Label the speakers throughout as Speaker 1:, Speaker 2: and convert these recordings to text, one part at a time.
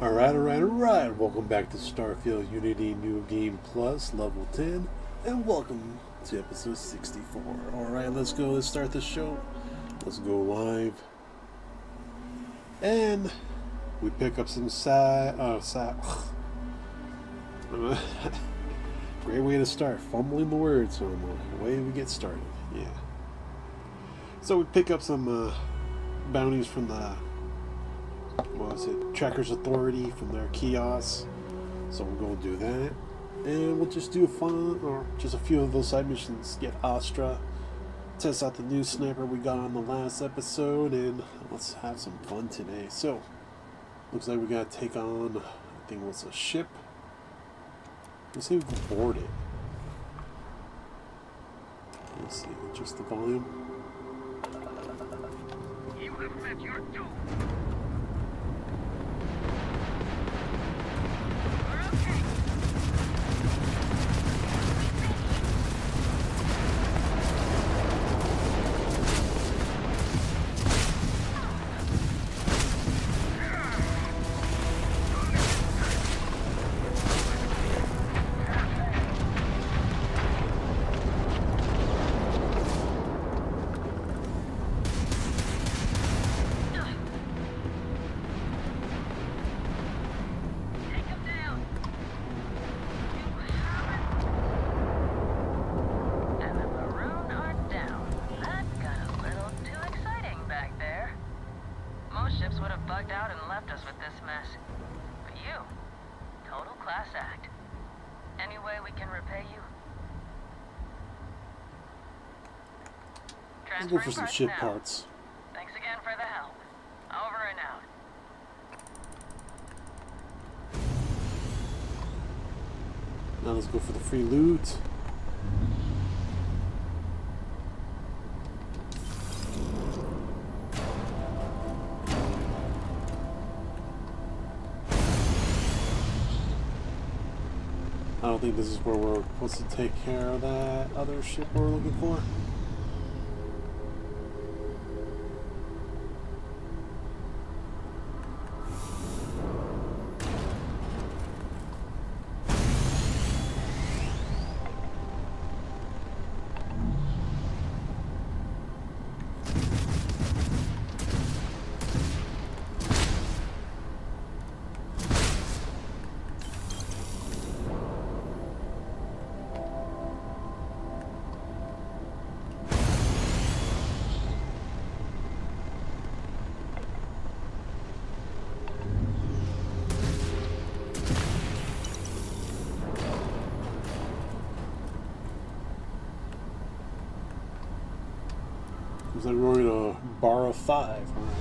Speaker 1: Alright, welcome back to Starfield Unity New Game Plus, level 10, and welcome to episode 64. Alright, let's go, let's start the show, let's go live, and we pick up some great way to start, fumbling the words on the way we get started, yeah. So we pick up some bounties from the Trackers Authority from their kiosks, so we'll go do that, and we'll just do a fun, or just a few of those side missions, get Astra, test out the new sniper we got on the last episode, and let's have some fun today. So looks like we gotta take on, I think it was a ship. Let's see if we can board it. Let's see, just the volume.
Speaker 2: You have met your doom.
Speaker 1: Let's go for some ship parts.
Speaker 2: Thanks again for the help. Over and out.
Speaker 1: Now let's go for the free loot. I don't think this is where we're supposed to take care of that other ship we're looking for. Looks like we're going to borrow 5. All right.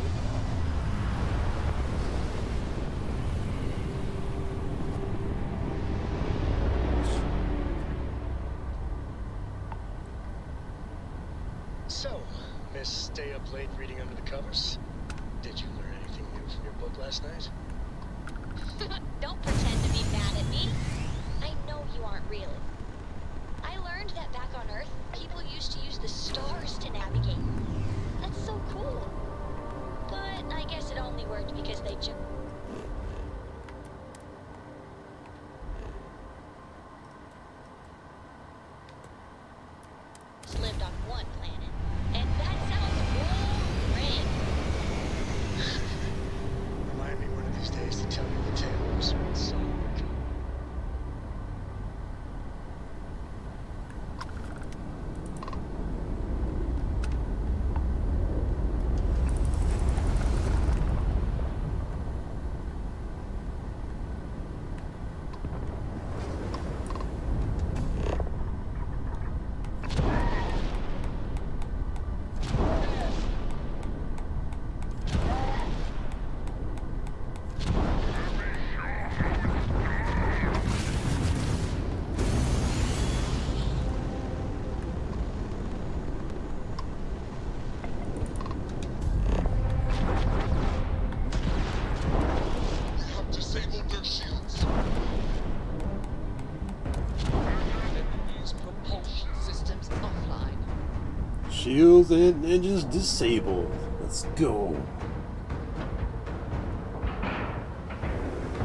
Speaker 3: So, Miss Stay Up Late reading under the covers? Did you learn anything new from your book last night?
Speaker 4: Don't pretend to be mad at me. I know you aren't really. I learned that back on Earth, people used to use the stars to navigate. That's so cool. But I guess it only worked because they just lived on one planet. And that sounds boring.
Speaker 3: Remind me one of these days to tell you the tale of Sweet Song.
Speaker 1: Shields and engines disabled. Let's go.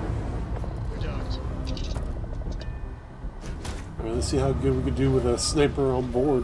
Speaker 1: Alright, let's see how good we can do with a sniper on board.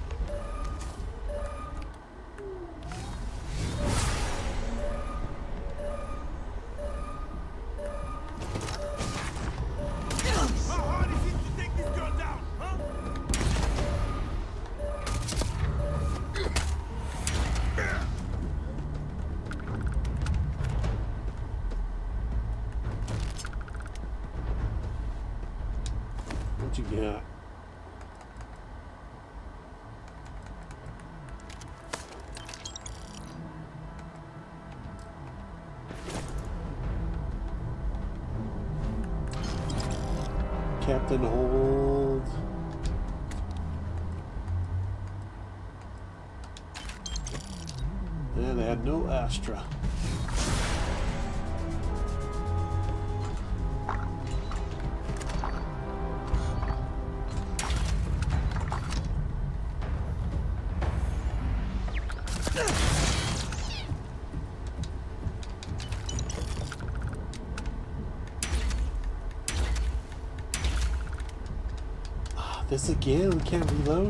Speaker 1: What you got? Captain hold. And they had no Astra. This again? We can't reload?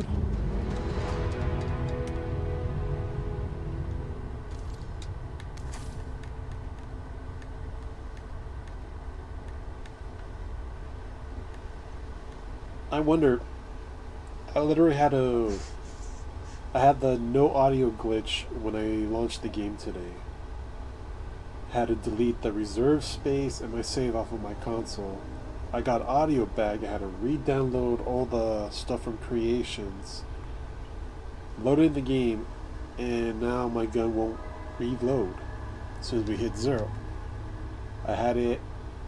Speaker 1: I wonder. I literally had I had the no audio glitch when I launched the game today. Had to delete the reserve space and my save off of my console. I got audio back. I had to re-download all the stuff from Creations, load it in the game, and now my gun won't reload as soon as we hit 0. I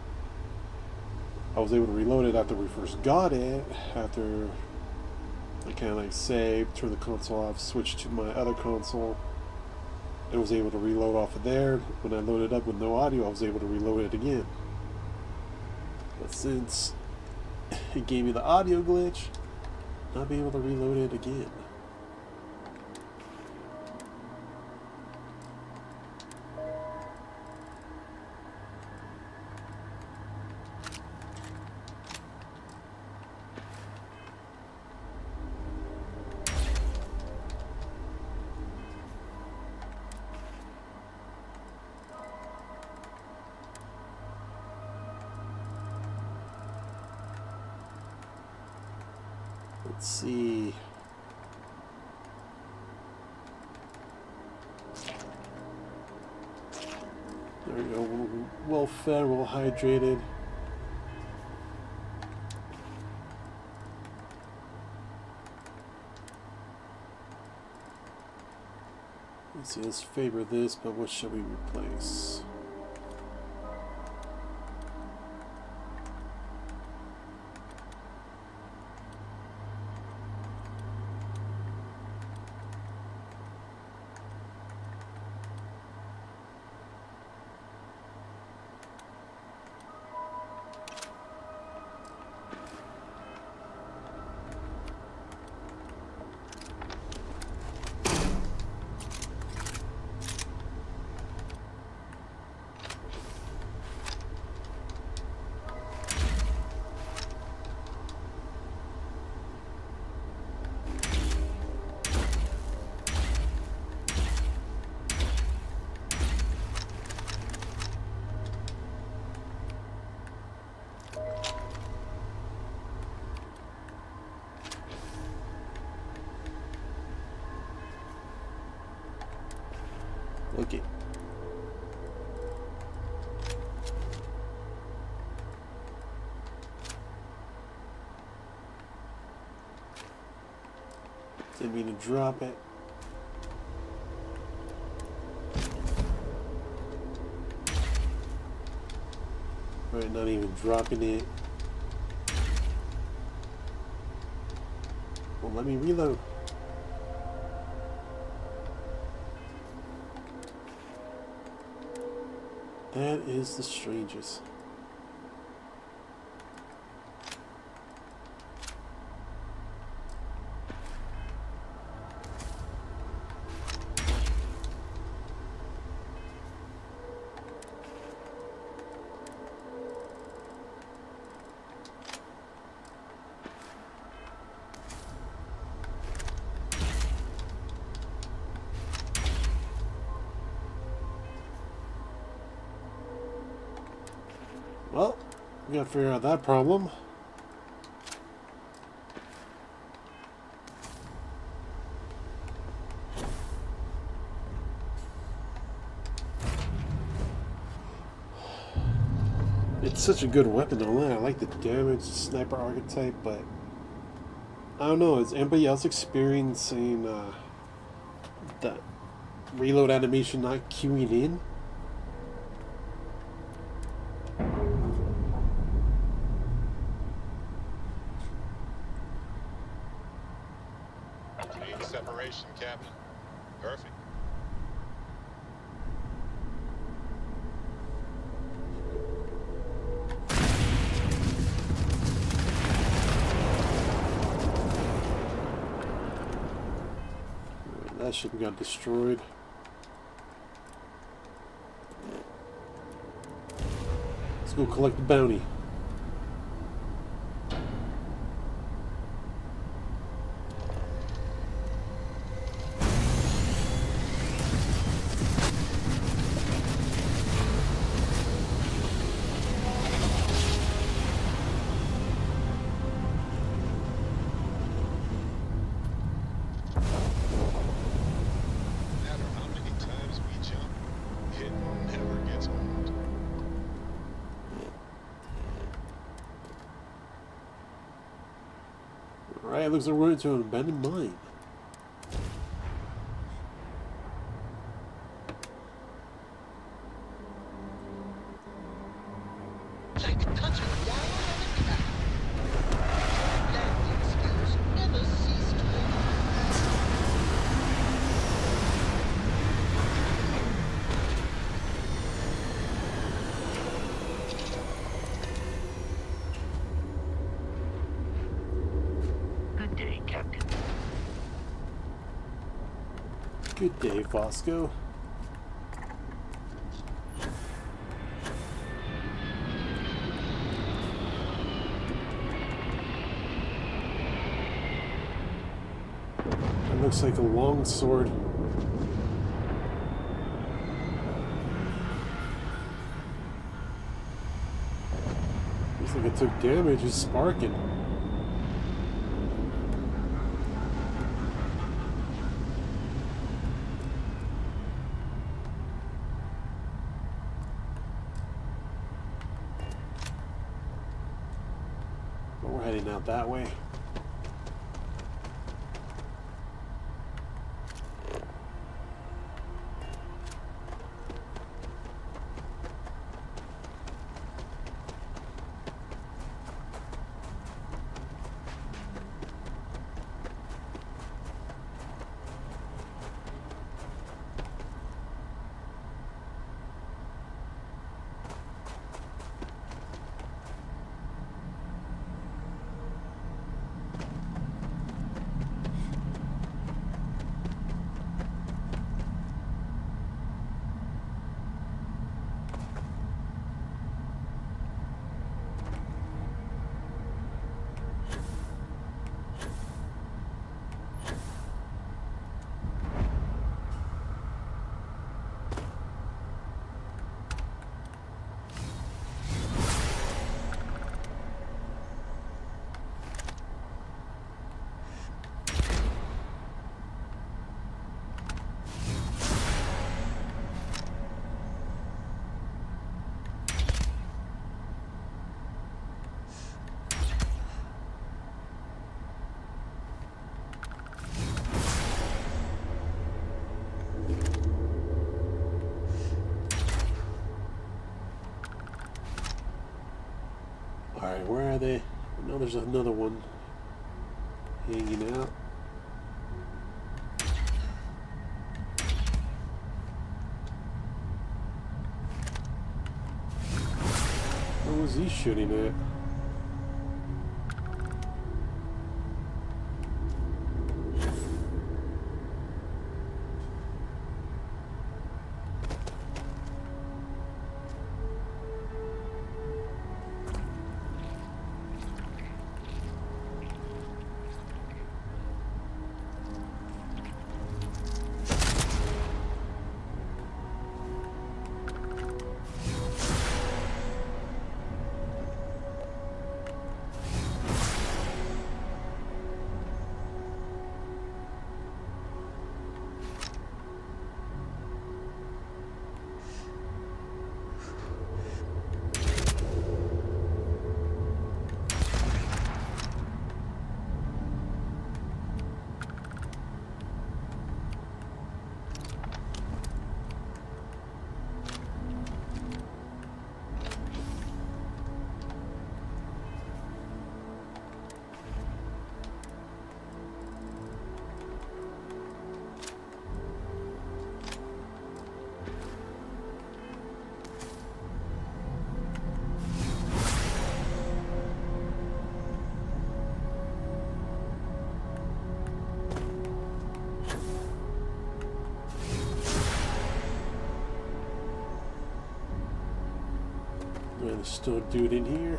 Speaker 1: was able to reload it after we first got it, after I kind of like saved, turned the console off, switched to my other console, and was able to reload off of there. When I loaded up with no audio, I was able to reload it again. But since it gave me the audio glitch, I'll be able to reload it again. Let's see. There we go. We're well fed, well hydrated. Let's see, let's favor this, but what should we replace? Okay. Didn't mean to drop it. Right, not even dropping it. Well, let me reload. That is the strangest. We gotta figure out that problem. It's such a good weapon, don't I? I like the damage, the sniper archetype, but I don't know. Is anybody else experiencing the reload animation not queuing in?
Speaker 5: Clean separation, Captain. Perfect.
Speaker 1: That ship got destroyed. Let's go collect the bounty. Alright, it looks like we're into an abandoned mine.
Speaker 3: Like touching down on a cloud. Landing skills never cease to
Speaker 2: Good day, Captain.
Speaker 1: Good day, Fosco. That looks like a long sword. Looks like it took damage. It's sparking. But we're heading out that way. Alright, where are they? I know there's another one hanging out. Where was he shooting at? there's still a dude in here.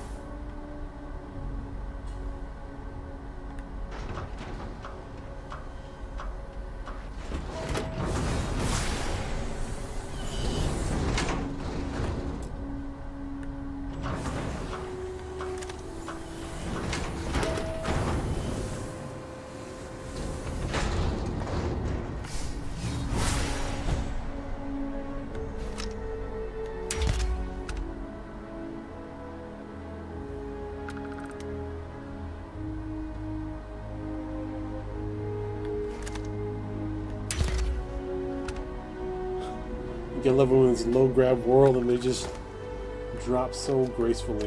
Speaker 1: I love it when it's low grab world and they just drop so gracefully.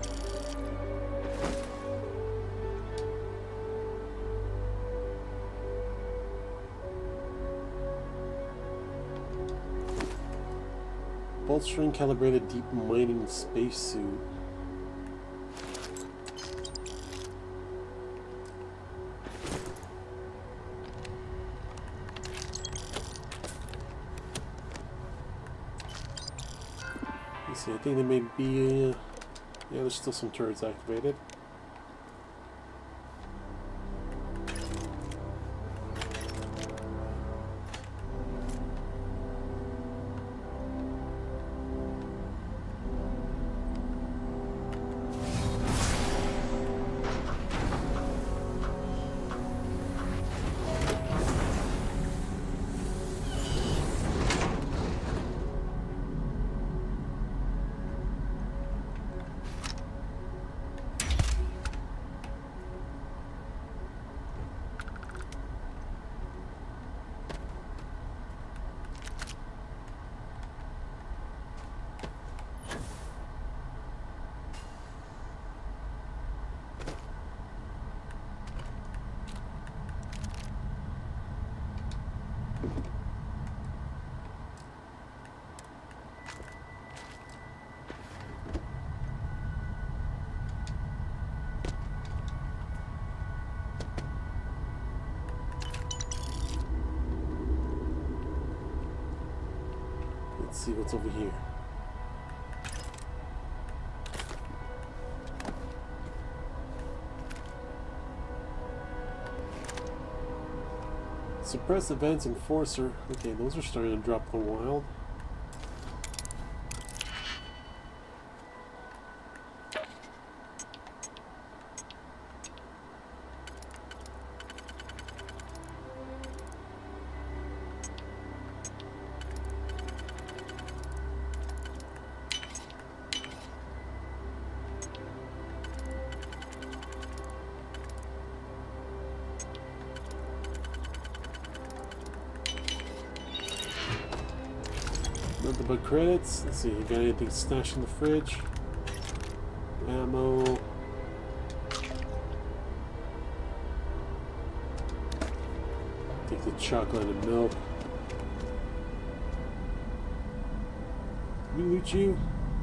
Speaker 1: Bolt string calibrated deep mining spacesuit. I think there may be, yeah, there's still some turrets activated. Let's see what's over here. Suppress events enforcer. Okay, those are starting to drop the wild. Nothing but credits. Let's see, you got anything stashed in the fridge? Ammo. Take the chocolate and milk. We loot you.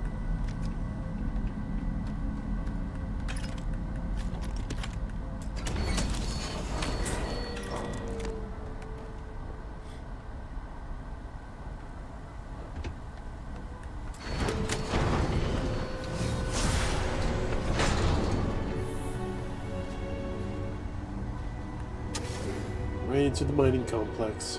Speaker 1: Right into the mining complex.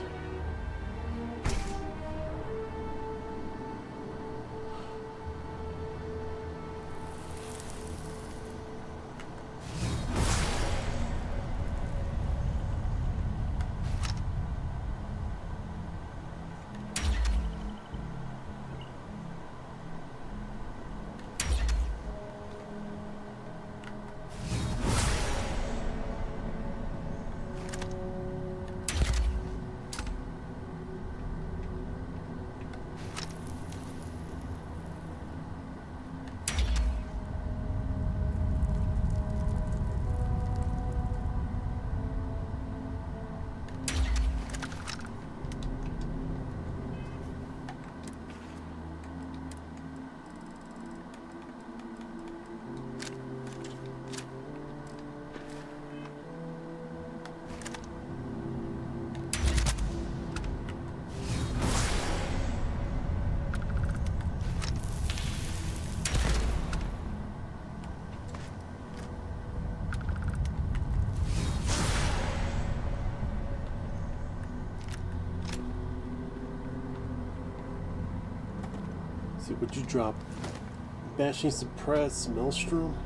Speaker 1: See what you drop. Bashing suppress Maelstrom.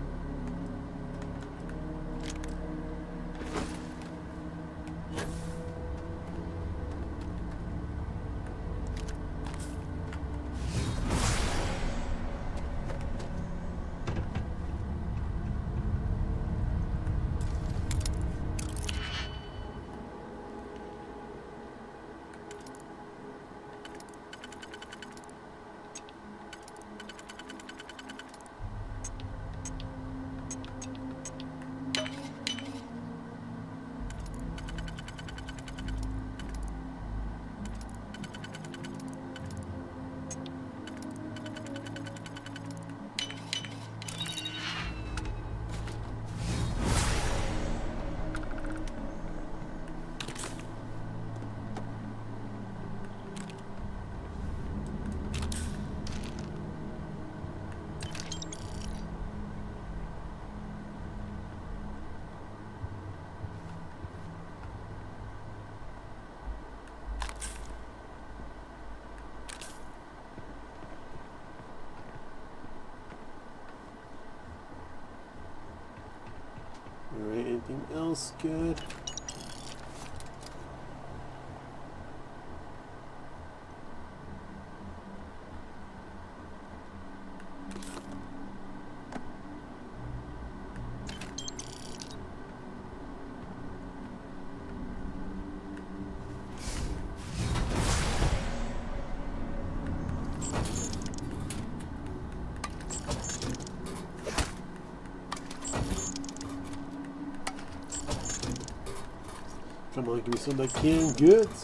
Speaker 1: Alright, anything else good? Come on, give me some of that canned goods.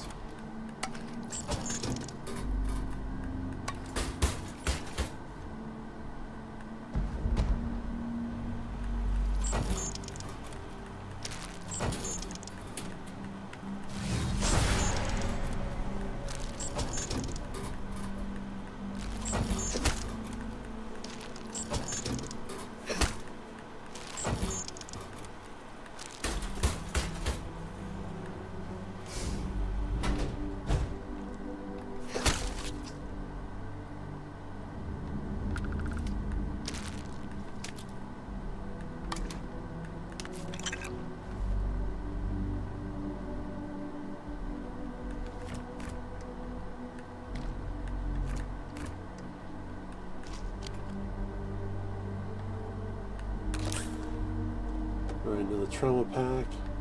Speaker 1: Alright, another trauma pack.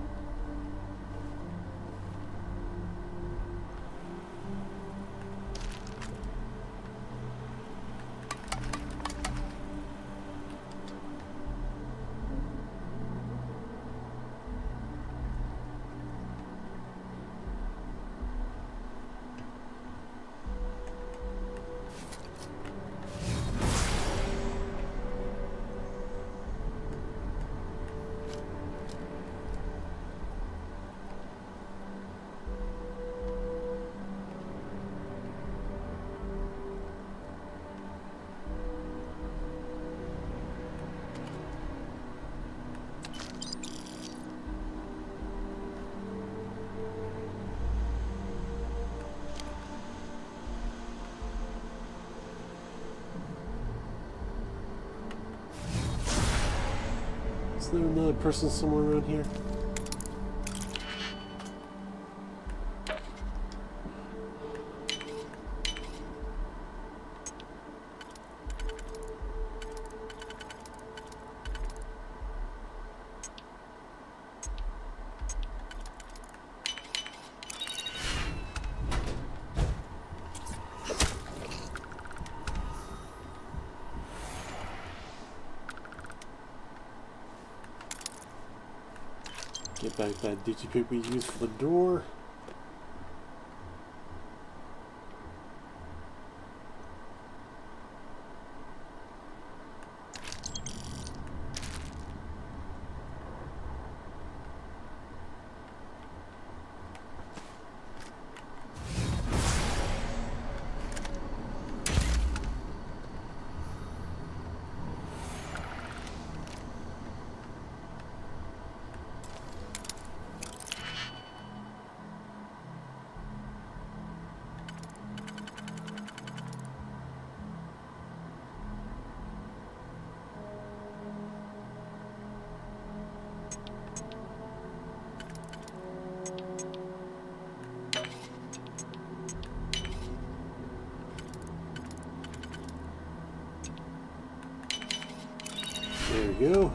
Speaker 1: Is there another person somewhere around here? Get back that digipaper we used for the door. we go.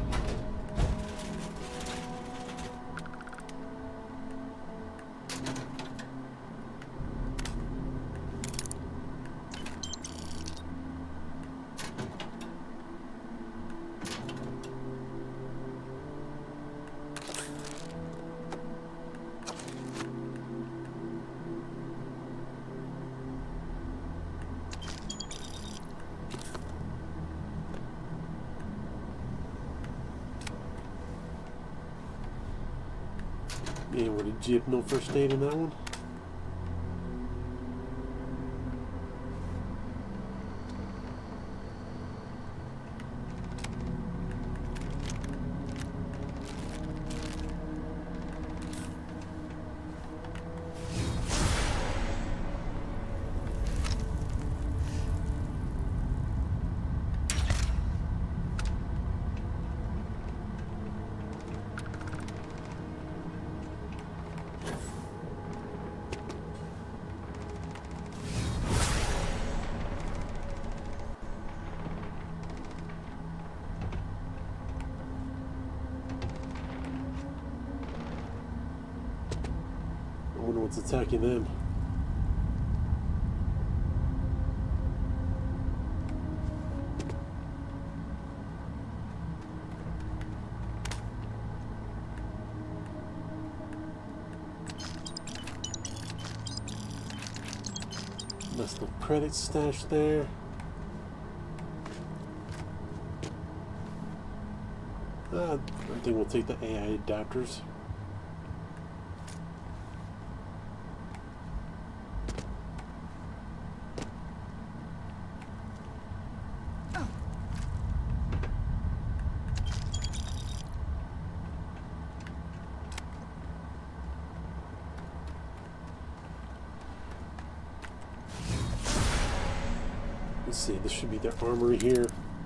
Speaker 1: Yeah, what did you have no first aid in that one? I wonder what's attacking them. That's the credit stashed there. I think we'll take the AI adapters. Let's see, this should be their armory here.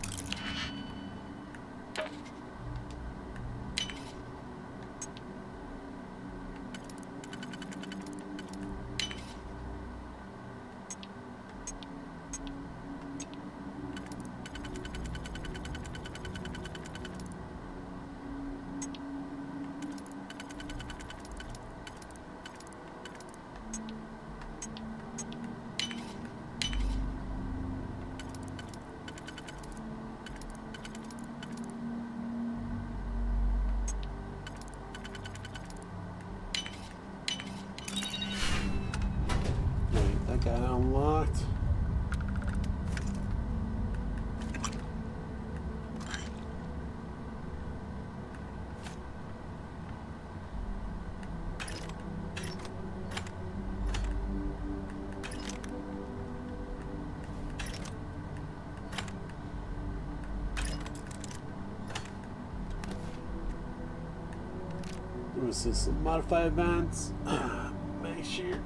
Speaker 1: Got unlocked. What is this? Modify events. Make sure.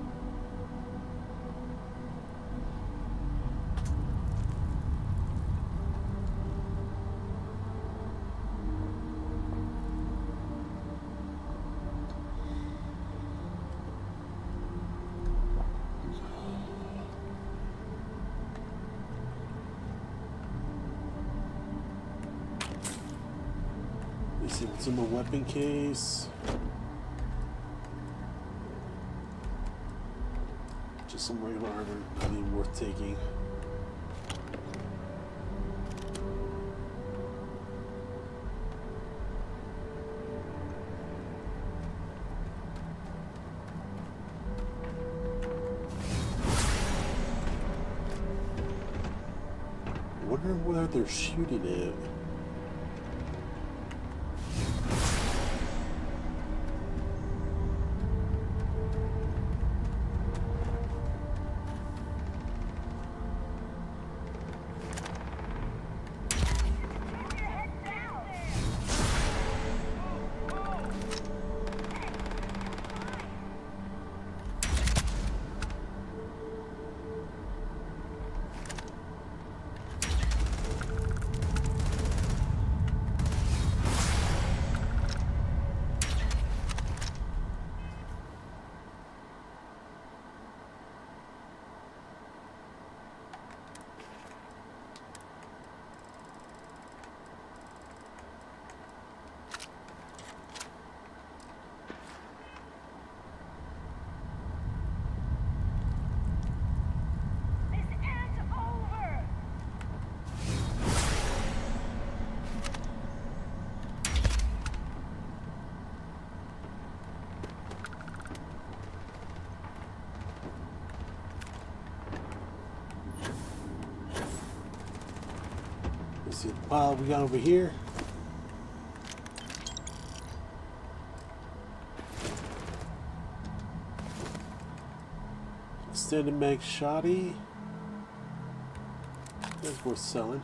Speaker 1: See what's in the weapon case. Just some regular armor, not even worth taking. I wonder where they're shooting at. pile we got over here. Extended mag shoddy. That's worth selling.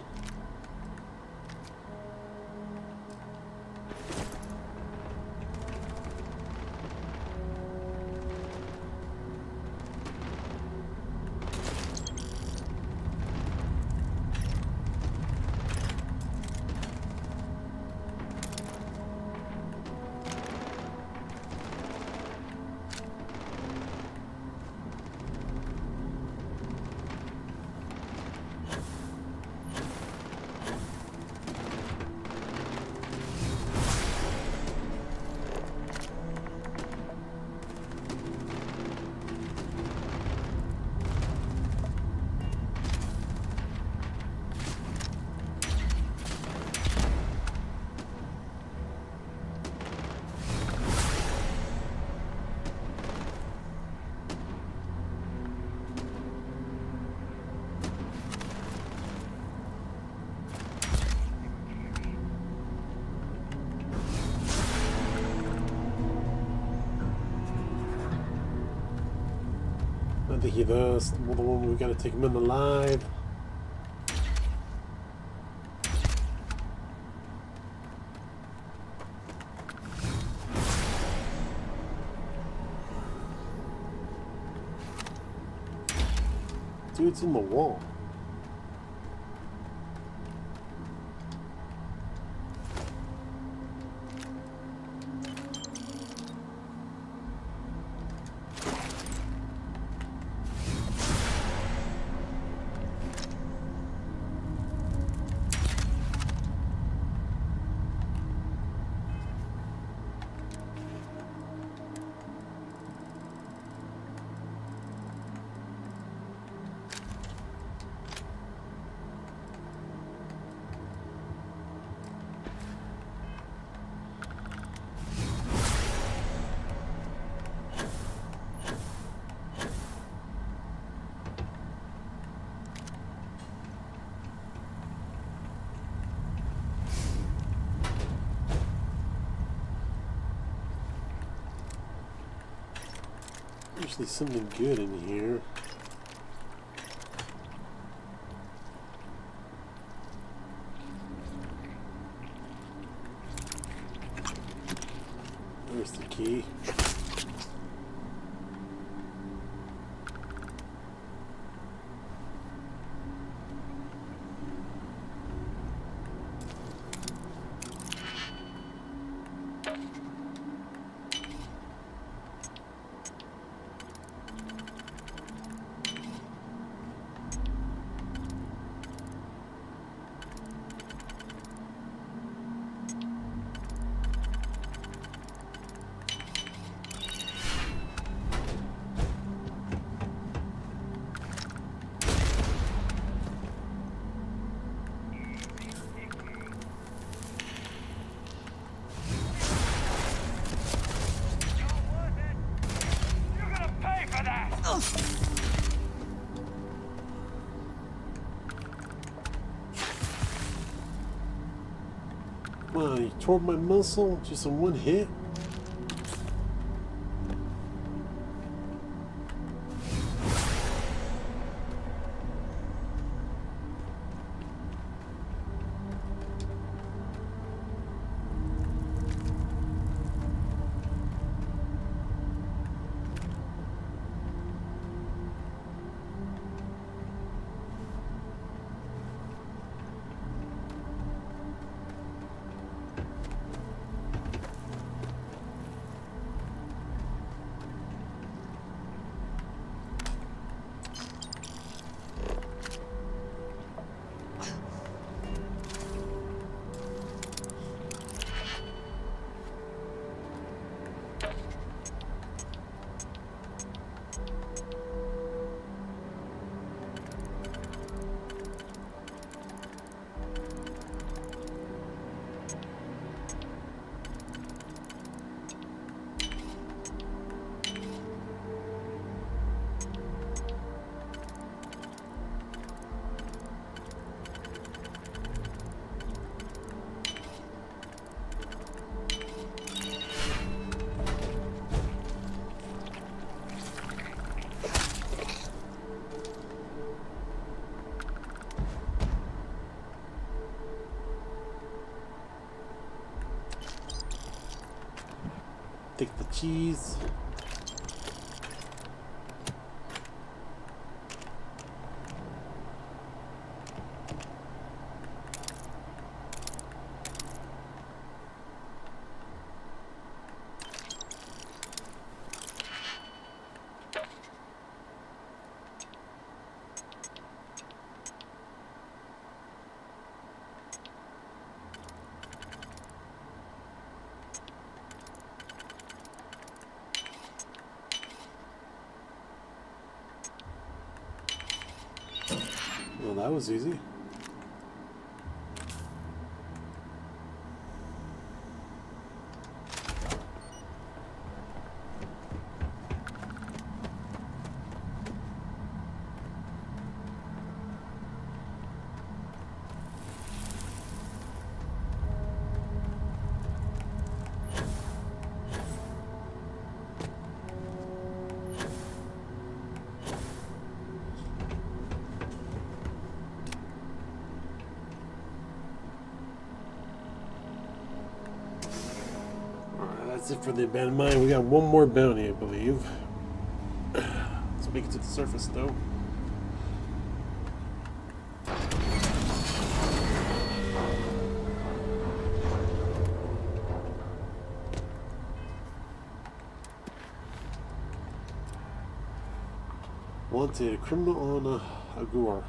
Speaker 1: I think he does. The one we gotta take him in alive. Dude's in the wall. Usually something good in here. There's the key. Wow, you tore my muscle just in one hit? take the cheese. Well, that was easy. That's it for the abandoned mine. We got one more bounty, I believe. Let's make it to the surface, though. Wanted, a criminal on a gore.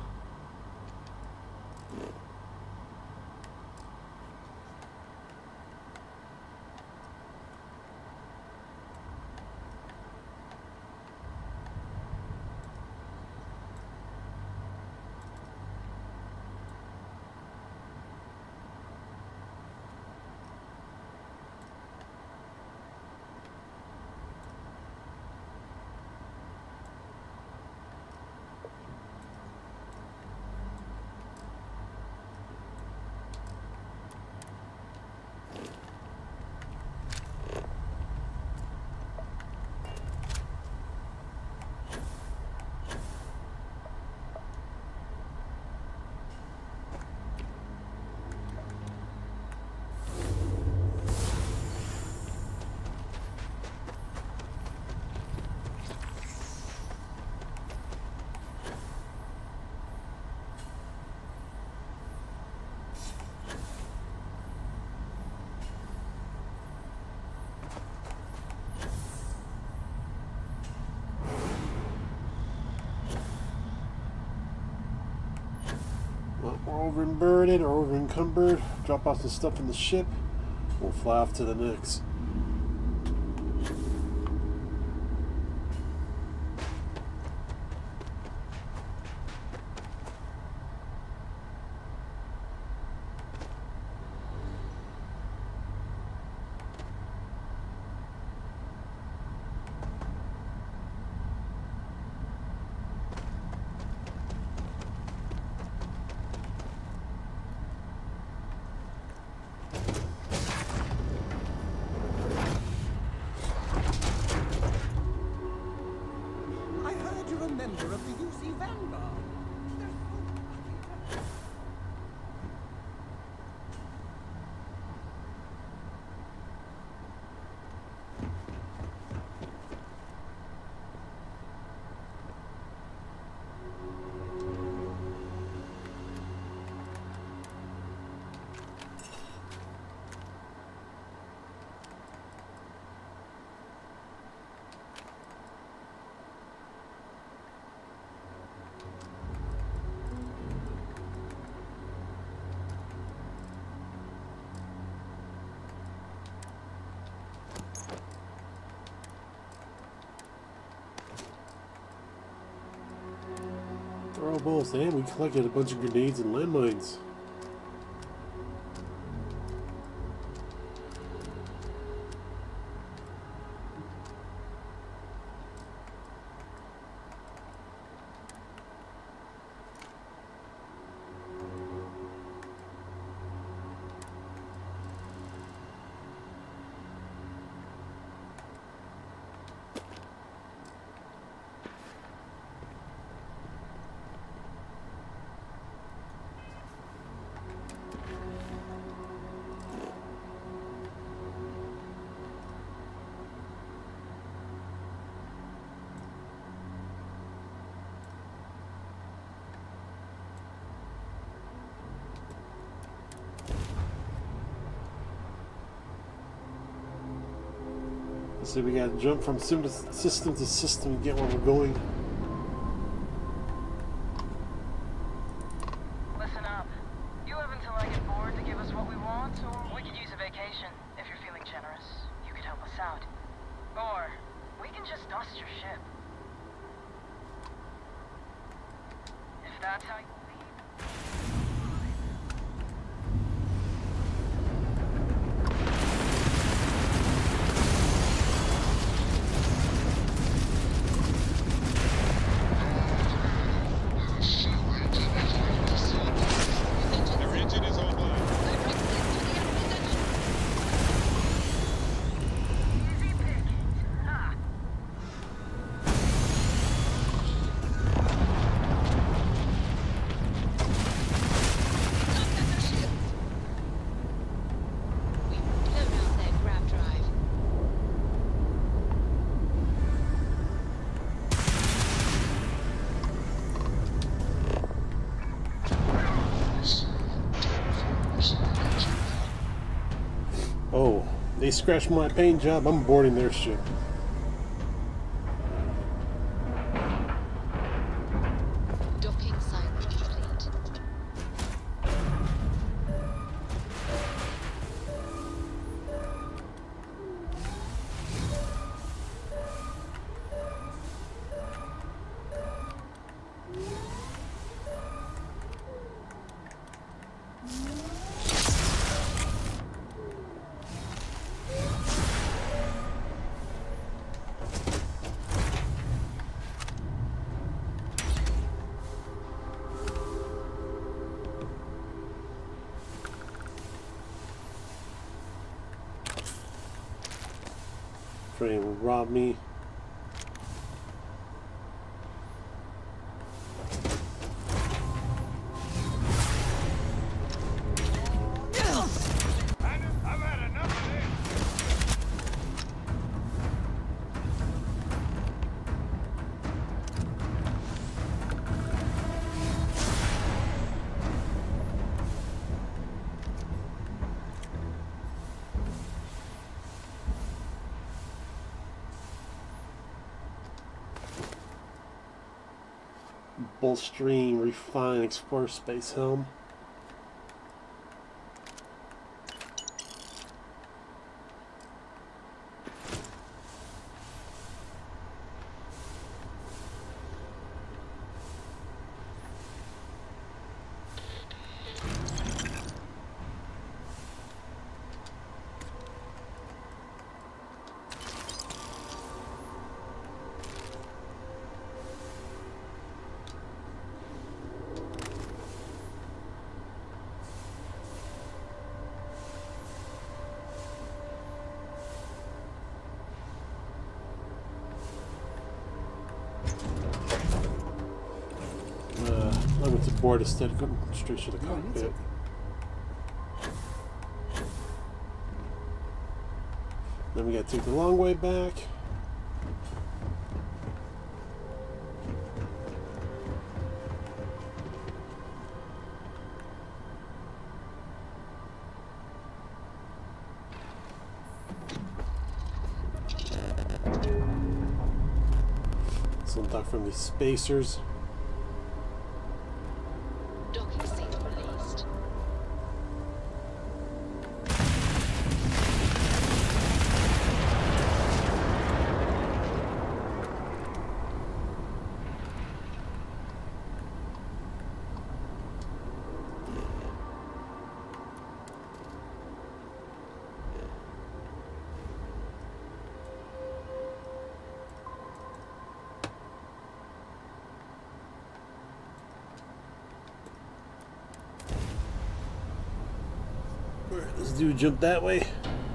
Speaker 1: Well, we're over-burdened or over-encumbered. Drop off the stuff in the ship. We'll fly off to the next. Throwables, and we collected a bunch of grenades and landmines. So we gotta jump from system to system and get where we're going.
Speaker 6: Listen up. You have until I get bored to give us what we want, or we could use a vacation. If you're feeling generous, you could help us out. Or we can just dust your ship. If that's how you
Speaker 5: Every engine is online.
Speaker 6: easy pickings. Ha!
Speaker 4: We've blown out their grab drive.
Speaker 1: Oh, they scratched my paint job. I'm boarding their ship.
Speaker 4: Docking site complete.
Speaker 1: Trying to rob me.
Speaker 5: I've had enough of this.
Speaker 1: Bolstering, refine, explore space helm. I went to board instead of going straight to the cockpit. Then we gotta take the long way back. Some talk from these spacers.
Speaker 4: Docking seat released.
Speaker 1: This dude jumped that way.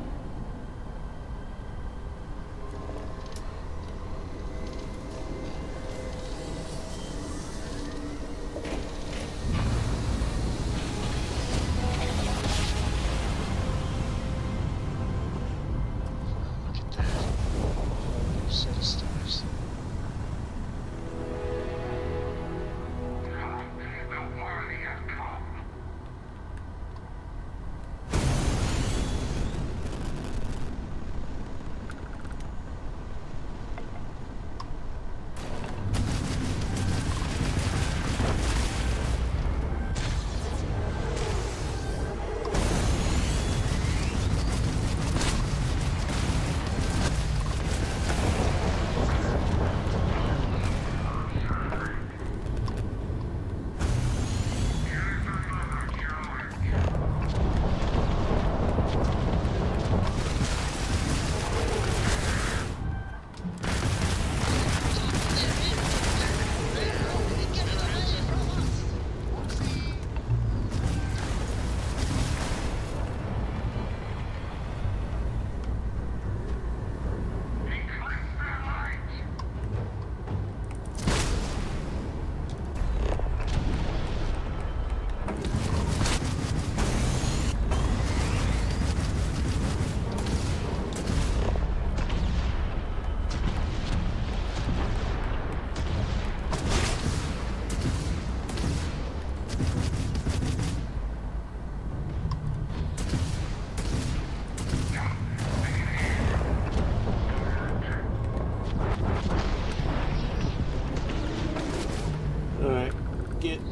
Speaker 3: Look at that. New set of stars.
Speaker 2: The worthy have come.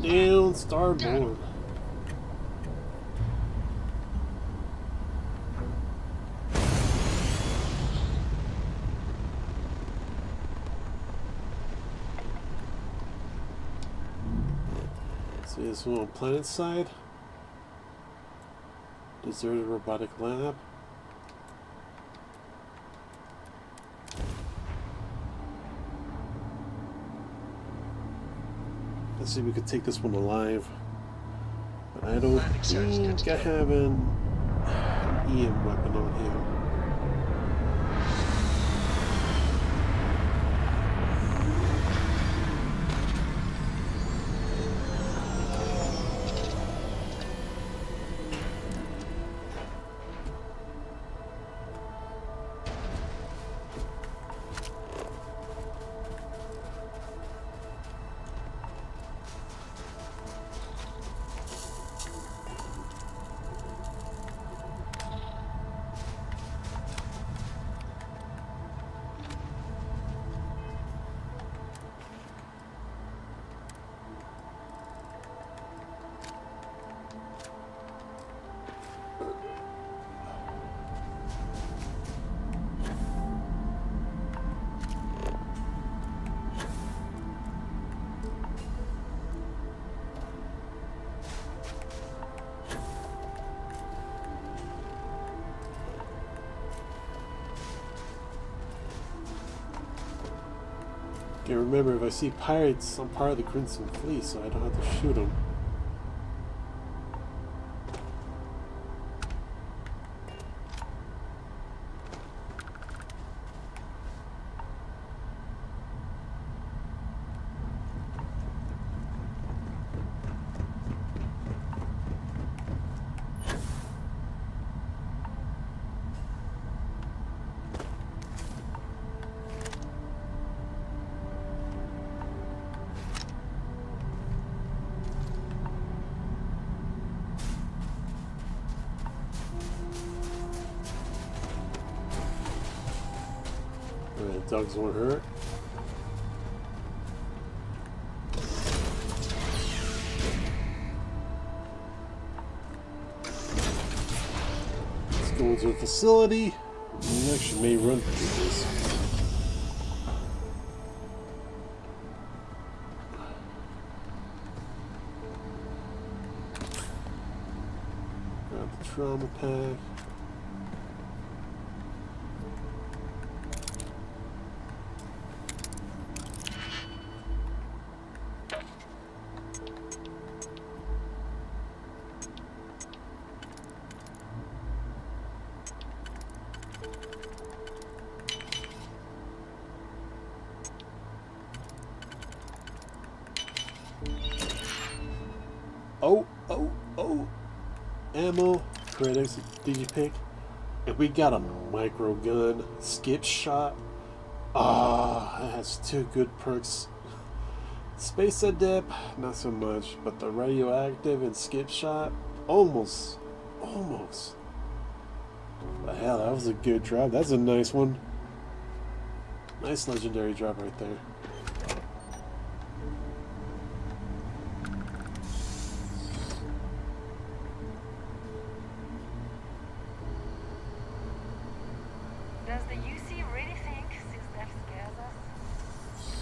Speaker 1: Down, starboard. See this one on planet side. Deserted robotic lab. Let's see if we could take this one alive. But I don't
Speaker 3: Landing site's good to
Speaker 1: think I
Speaker 3: go.
Speaker 1: have an EM weapon on him. Okay, remember, if I see pirates, I'm part of the Crimson Fleet, so I don't have to shoot them. Alright, dogs won't hurt. Let's go into a facility. We actually may run through this. Grab the trauma pack. Oh, ammo, critics, digipick, and we got a micro gun, skip shot. Ah, that has two good perks. Space adept, not so much, but the radioactive and skip shot, almost. But hell, that was a good drop. That's a nice one. Nice legendary drop right there.
Speaker 6: Does the UC really think Suggestive scares us?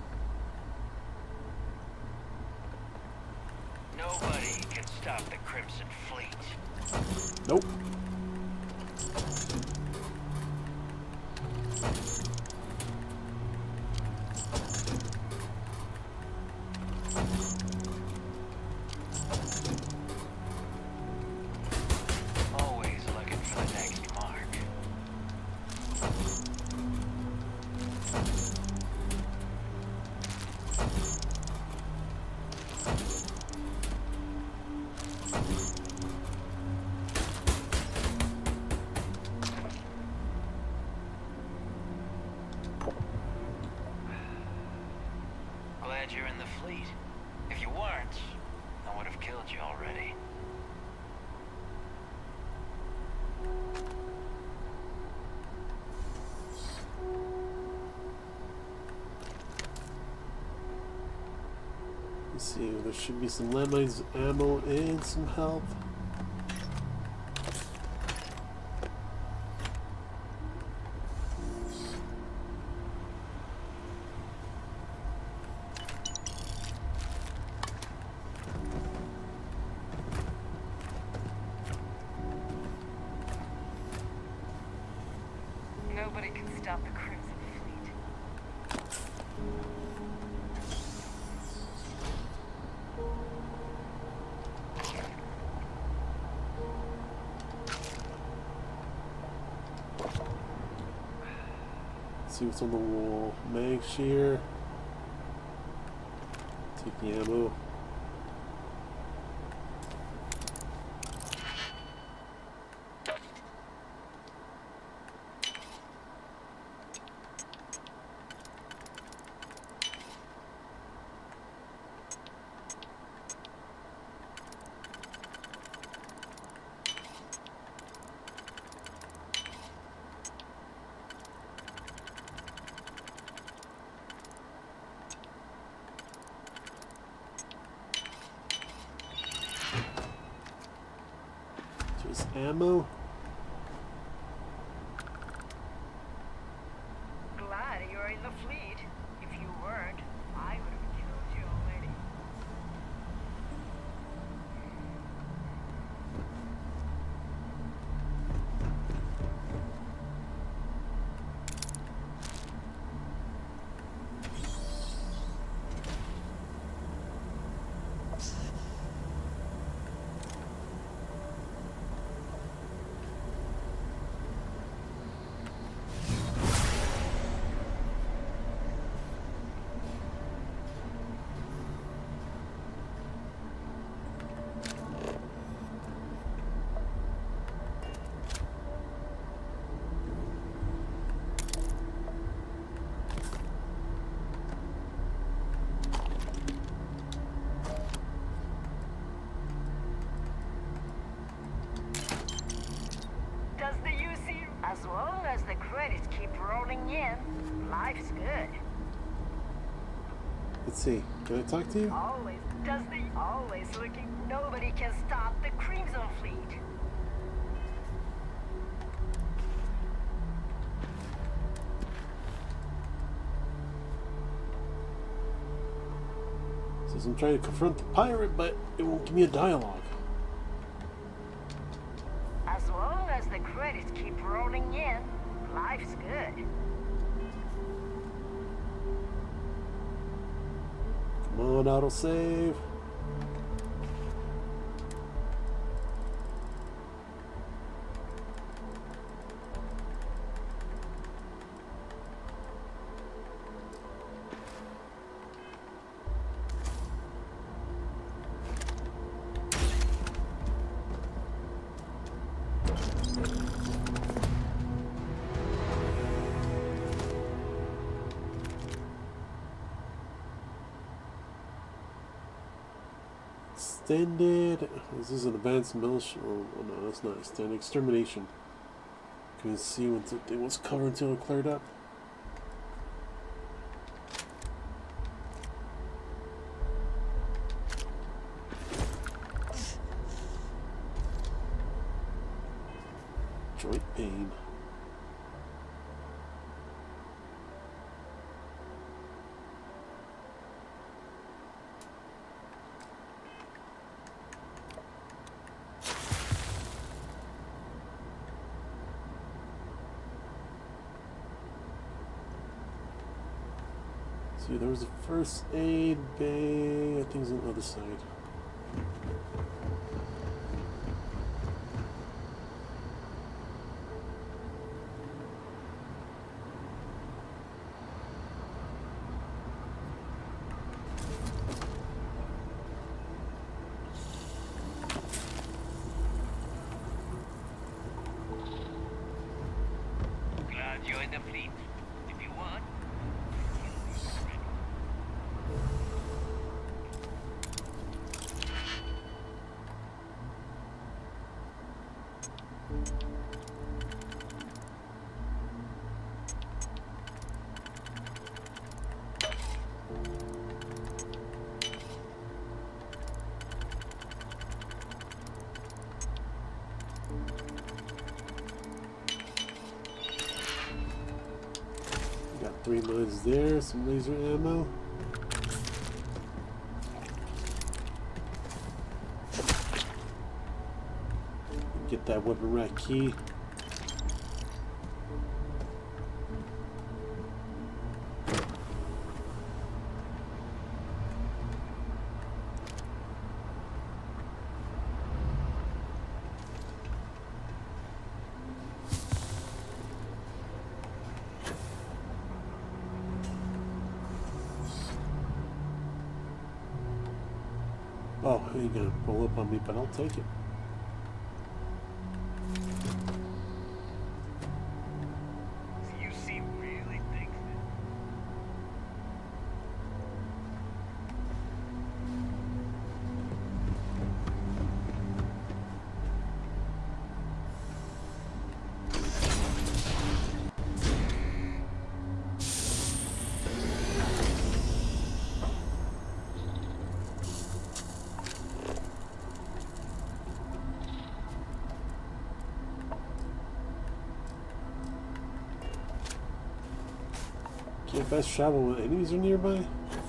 Speaker 2: Nobody can stop the Crimson Fleet.
Speaker 1: Nope.
Speaker 2: Always looking for the next mark. Glad you're in the fleet. If you weren't, I would have killed you already.
Speaker 1: Let's see, there should be some landmines, ammo, and some health.
Speaker 6: Nobody can stop the Crimson Fleet.
Speaker 1: See what's on the wall. Mag shear. Take the ammo. Ammo.
Speaker 6: Glad you're in the fleet. If you weren't, I would have killed you already. Does the UC? As long as the credits keep rolling in, life's good.
Speaker 1: Let's see. Can I talk to you?
Speaker 6: Always looking. Nobody can stop the Crimson Fleet.
Speaker 1: Says I'm trying to confront the pirate, but it won't give me a dialogue.
Speaker 6: As long as the credits keep rolling in, life's good.
Speaker 1: Come on, autosave. Extended. This is an advanced military. Oh no, that's not extended. Extermination. Can you see what's covered until it cleared up? Joint pain. See, there was a first aid bay. I think it's on the other side.
Speaker 2: Glad you're in the fleet. If you want.
Speaker 1: Got 3 mines there, some laser ammo. Get that weapon rack key. Oh, he ain't gonna roll up on me, but I'll take it.
Speaker 5: You seem really thick.
Speaker 1: Can't fast travel when enemies are nearby?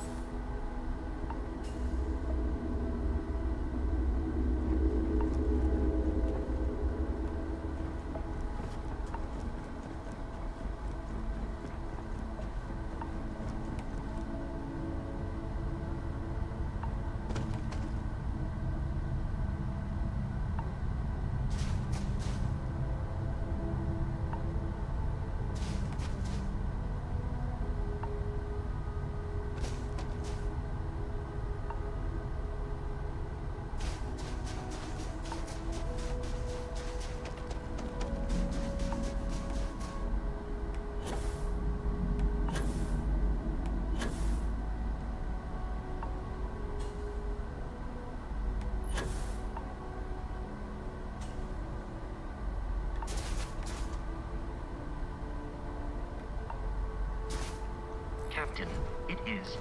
Speaker 7: Captain, it is.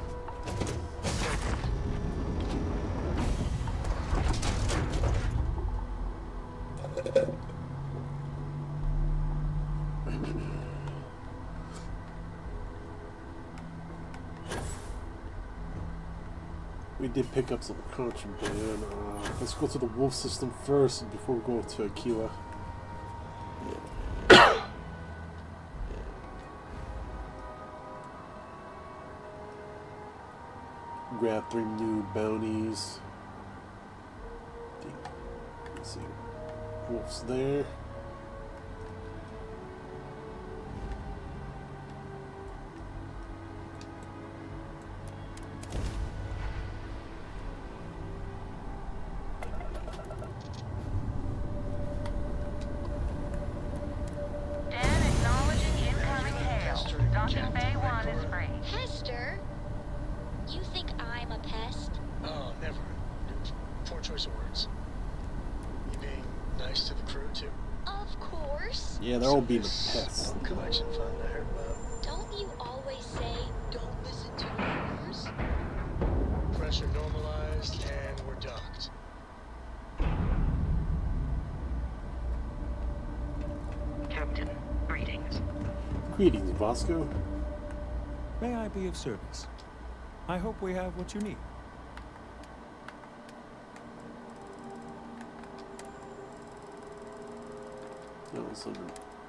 Speaker 1: We did pick up some contraband. Let's go to the wolf system first before we go to Aquila. Grab 3 new bounties. Let's see. Wolf's there. Yeah, they're all being a pest.
Speaker 3: Collection fund I heard about.
Speaker 4: Don't you always say, don't listen to rumors?
Speaker 3: Pressure normalized and we're docked.
Speaker 7: Captain, greetings.
Speaker 1: Greetings, Vasco.
Speaker 8: May I be of service? I hope we have what you need.
Speaker 1: No, it's under.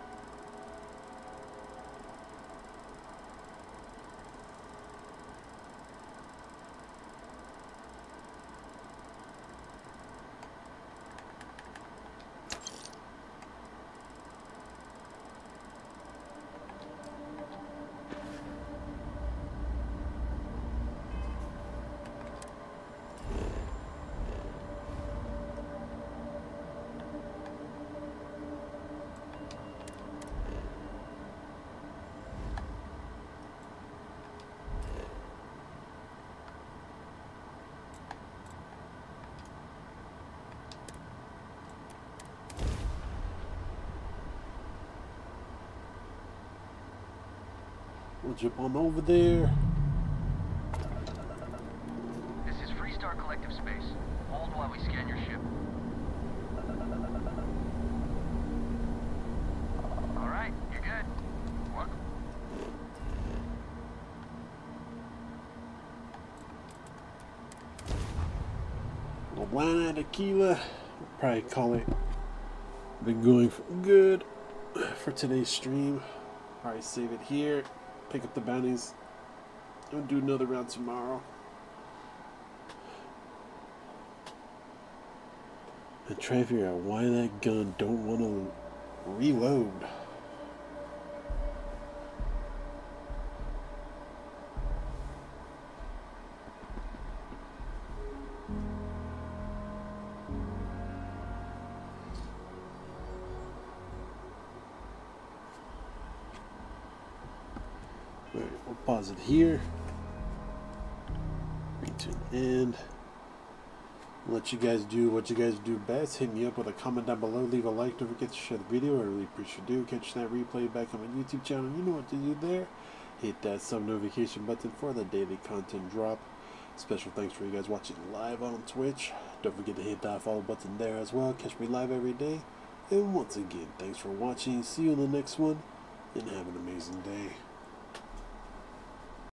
Speaker 1: We'll jump on over there.
Speaker 2: This is Freestar Collective Space. Hold while we scan your ship. All right, you're good. Welcome.
Speaker 1: wine and tequila. We'll probably call it. Been going for good for today's stream. Alright, save it here. Pick up the bounties. I'll do another round tomorrow. And try to figure out why that gun don't want to reload. Alright, we'll pause it here. Bring to an end. Let you guys do what you guys do best. Hit me up with a comment down below. Leave a like. Don't forget to share the video. I really appreciate you do. Catch that replay back on my YouTube channel. You know what to do there. Hit that sub notification button for the daily content drop. Special thanks for you guys watching live on Twitch. Don't forget to hit that follow button there as well. Catch me live every day. And once again, thanks for watching. See you in the next one. And have an amazing day.